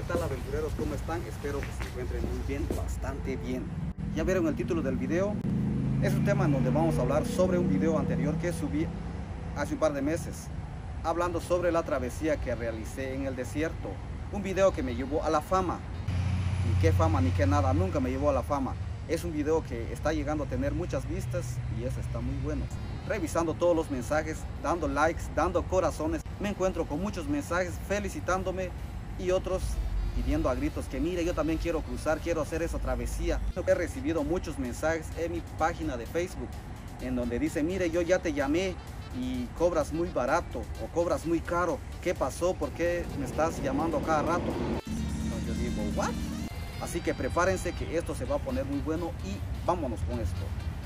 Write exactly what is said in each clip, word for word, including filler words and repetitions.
tal, aventureros? ¿Cómo están? Espero que se encuentren muy bien, bastante bien. Ya vieron el título del video. Es un tema en donde vamos a hablar sobre un video anterior que subí hace un par de meses, hablando sobre la travesía que realicé en el desierto. Un video que me llevó a la fama. Ni qué fama ni qué nada, nunca me llevó a la fama. Es un video que está llegando a tener muchas vistas y eso está muy bueno. Revisando todos los mensajes, dando likes, dando corazones, me encuentro con muchos mensajes felicitándome y otros pidiendo a gritos que mire, yo también quiero cruzar, quiero hacer esa travesía. He recibido muchos mensajes en mi página de Facebook en donde dice, mire, yo ya te llamé y cobras muy barato o cobras muy caro. ¿Qué pasó? ¿Por qué me estás llamando cada rato? Entonces yo digo, ¿what? Así que prepárense que esto se va a poner muy bueno y vámonos con esto.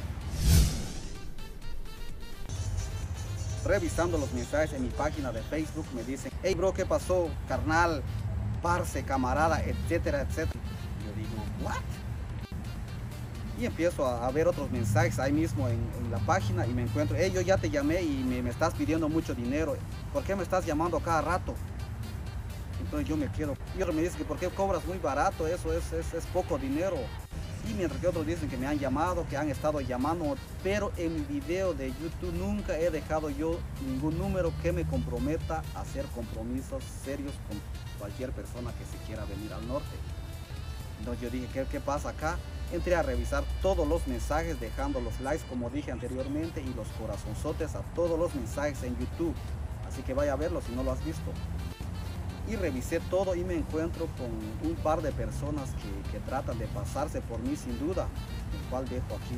Revisando los mensajes en mi página de Facebook me dicen, hey bro, ¿qué pasó? Carnal, parce, camarada, etcétera, etcétera. Yo digo, ¿what? Y empiezo a, a ver otros mensajes ahí mismo en, en la página y me encuentro, hey, yo ya te llamé y me, me estás pidiendo mucho dinero. ¿Por qué me estás llamando cada rato? Entonces yo me quedo. Y otro me dice que ¿por qué cobras muy barato? Eso es, es, es poco dinero. Y mientras que otros dicen que me han llamado, que han estado llamando, pero en mi video de YouTube nunca he dejado yo ningún número que me comprometa a hacer compromisos serios con cualquier persona que se quiera venir al norte. Entonces yo dije, ¿qué, qué pasa acá? Entré a revisar todos los mensajes, dejando los likes como dije anteriormente y los corazonzotes a todos los mensajes en YouTube. Así que vaya a verlo si no lo has visto. Y revisé todo y me encuentro con un par de personas que, que tratan de pasarse por mí sin duda, el cual dejo aquí.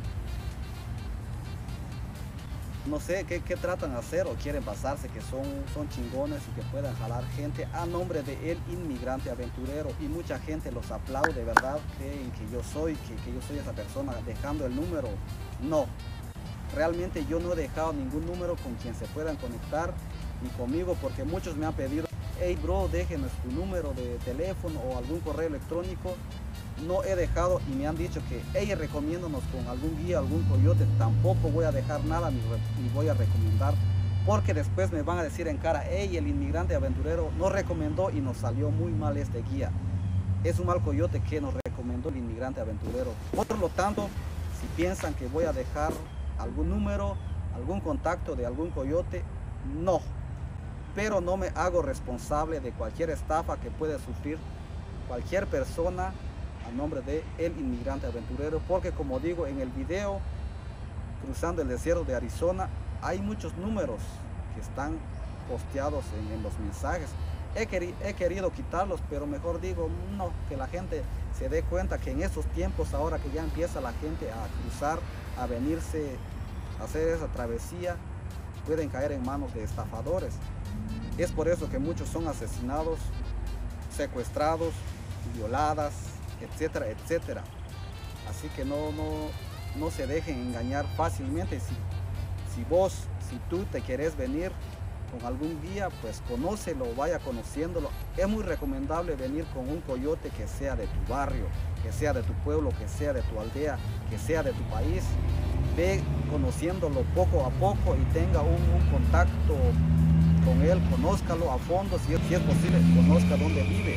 No sé qué, qué tratan de hacer o quieren pasarse, que son, son chingones y que puedan jalar gente a nombre de El Inmigrante Aventurero. Y mucha gente los aplaude, ¿verdad? Creen que yo soy, que, que yo soy esa persona dejando el número. No, realmente yo no he dejado ningún número con quien se puedan conectar ni conmigo, porque muchos me han pedido, hey bro, déjenos tu número de teléfono o algún correo electrónico. No he dejado y me han dicho que, hey, recomiéndonos con algún guía, algún coyote. Tampoco voy a dejar nada ni, ni voy a recomendar, porque después me van a decir en cara, hey, el Inmigrante Aventurero nos recomendó y nos salió muy mal este guía. Es un mal coyote que nos recomendó el Inmigrante Aventurero. Por lo tanto, si piensan que voy a dejar algún número, algún contacto de algún coyote, no. Pero no me hago responsable de cualquier estafa que pueda sufrir cualquier persona a nombre de El Inmigrante Aventurero, porque como digo en el video, cruzando el desierto de Arizona, hay muchos números que están posteados en, en los mensajes. He, queri he querido quitarlos, pero mejor digo, no, que la gente se dé cuenta que en estos tiempos, ahora que ya empieza la gente a cruzar, a venirse a hacer esa travesía, pueden caer en manos de estafadores. Es por eso que muchos son asesinados, secuestrados, violadas, etcétera, etcétera. Así que no, no, no se dejen engañar fácilmente. Si, si vos, si tú te querés venir con algún guía, pues conócelo, vaya conociéndolo. Es muy recomendable venir con un coyote que sea de tu barrio, que sea de tu pueblo, que sea de tu aldea, que sea de tu país. Ve conociéndolo poco a poco y tenga un, un contacto con él, conózcalo a fondo, si es, si es posible, conozca dónde vive.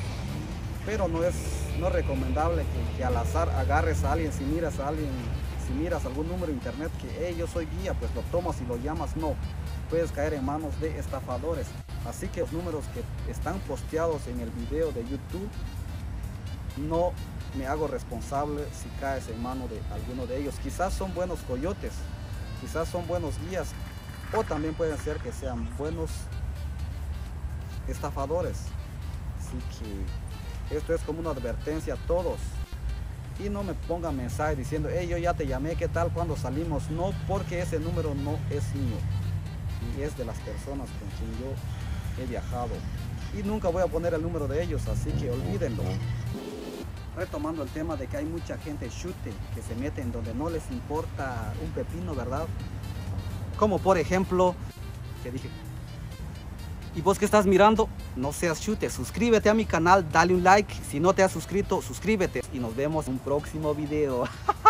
Pero no es, no es recomendable que, que al azar agarres a alguien, si miras a alguien, si miras algún número de internet que hey, yo soy guía, pues lo tomas y lo llamas. No, puedes caer en manos de estafadores. Así que los números que están posteados en el video de YouTube, no me hago responsable si caes en manos de alguno de ellos. Quizás son buenos coyotes, quizás son buenos guías, o también pueden ser que sean buenos estafadores. Así que esto es como una advertencia a todos. Y no me pongan mensajes diciendo, hey, yo ya te llamé, ¿qué tal cuando salimos? No, porque ese número no es mío y es de las personas con quien yo he viajado. Y nunca voy a poner el número de ellos, así que olvídenlo. Retomando el tema de que hay mucha gente chute que se mete en donde no les importa un pepino, ¿verdad? Como por ejemplo, que dije, ¿y vos que estás mirando? No seas chute, suscríbete a mi canal, dale un like. Si no te has suscrito, suscríbete. Y nos vemos en un próximo video.